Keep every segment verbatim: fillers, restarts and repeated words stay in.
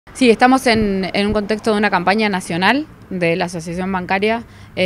Sí, estamos en, en un contexto de una campaña nacional de la Asociación Bancaria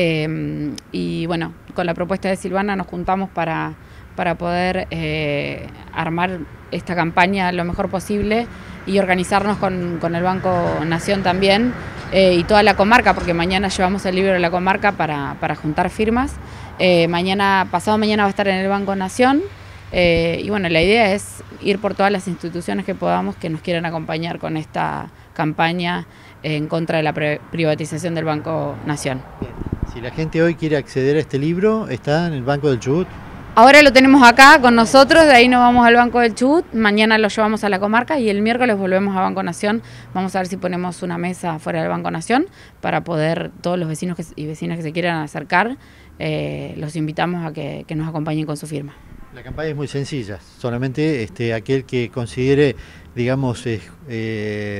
eh, y bueno, con la propuesta de Silvana nos juntamos para, para poder eh, armar esta campaña lo mejor posible y organizarnos con, con el Banco Nación también eh, y toda la comarca, porque mañana llevamos el libro de la comarca para, para juntar firmas. Eh, mañana, pasado mañana va a estar en el Banco Nación. Eh, y bueno, la idea es ir por todas las instituciones que podamos que nos quieran acompañar con esta campaña en contra de la privatización del Banco Nación. Bien. Si la gente hoy quiere acceder a este libro, está en el Banco del Chubut. Ahora lo tenemos acá con nosotros, de ahí nos vamos al Banco del Chubut, mañana lo llevamos a la comarca y el miércoles volvemos a Banco Nación. Vamos a ver si ponemos una mesa fuera del Banco Nación para poder, todos los vecinos que, y vecinas que se quieran acercar, eh, los invitamos a que, que nos acompañen con su firma. La campaña es muy sencilla, solamente este, aquel que considere, digamos, eh, eh,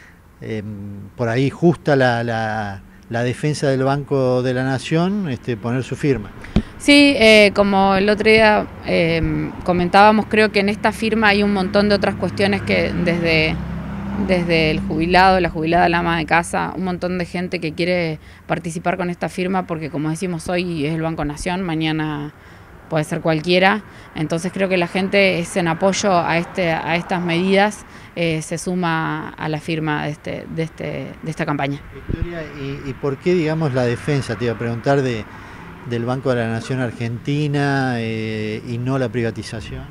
eh, por ahí justa la, la, la defensa del Banco de la Nación, este, poner su firma. Sí, eh, como el otro día eh, comentábamos, creo que en esta firma hay un montón de otras cuestiones que desde, desde el jubilado, la jubilada, la ama de casa, un montón de gente que quiere participar con esta firma porque, como decimos, hoy es el Banco Nación, mañana puede ser cualquiera, entonces creo que la gente es en apoyo a, este, a estas medidas, eh, se suma a la firma de, este, de, este, de esta campaña. Victoria, ¿y, y por qué, digamos, la defensa? Te iba a preguntar de, del Banco de la Nación Argentina eh, y no la privatización.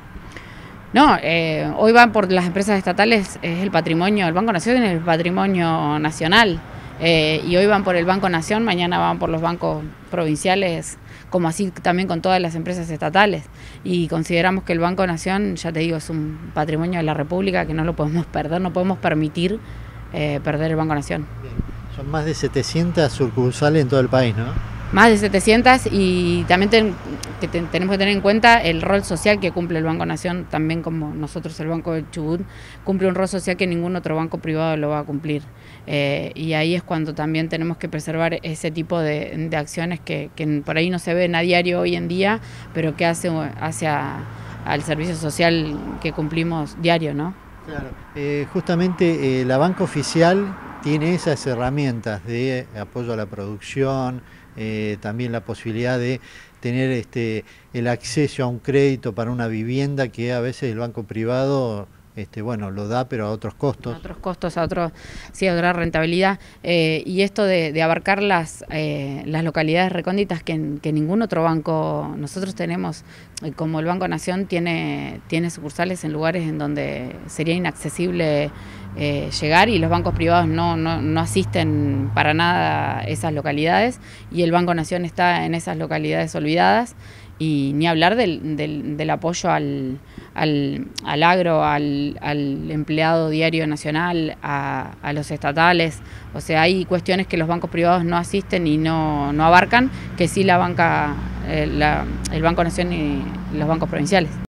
No, eh, hoy van por las empresas estatales, es el patrimonio, el Banco Nación es el patrimonio nacional, eh, y hoy van por el Banco Nación, mañana van por los bancos provinciales, como así también con todas las empresas estatales, y consideramos que el Banco Nación, ya te digo, es un patrimonio de la República que no lo podemos perder, no podemos permitir eh, perder el Banco Nación. Bien. Son más de setecientas sucursales en todo el país, ¿no? Más de setecientas, y también ten, que ten, tenemos que tener en cuenta el rol social que cumple el Banco Nación, también como nosotros el Banco del Chubut, cumple un rol social que ningún otro banco privado lo va a cumplir. Eh, y ahí es cuando también tenemos que preservar ese tipo de, de acciones que, que por ahí no se ven a diario hoy en día, pero que hace hacia al servicio social que cumplimos diario, ¿no? Claro. Eh, justamente eh, la banca oficial tiene esas herramientas de apoyo a la producción, eh, también la posibilidad de tener este, el acceso a un crédito para una vivienda que a veces el banco privado este, bueno, lo da, pero a otros costos. A otros costos, a otros, sí, a otra rentabilidad. Eh, y esto de, de abarcar las, eh, las localidades recónditas que, que ningún otro banco, nosotros tenemos, como el Banco Nación tiene, tiene sucursales en lugares en donde sería inaccesible eh, llegar, y los bancos privados no, no, no asisten para nada a esas localidades, y el Banco Nación está en esas localidades olvidadas. Y ni hablar del, del, del apoyo al, al, al agro, al, al empleado diario nacional, a, a los estatales. O sea, hay cuestiones que los bancos privados no asisten y no, no abarcan, que sí la banca, eh, la, el Banco Nación y los bancos provinciales.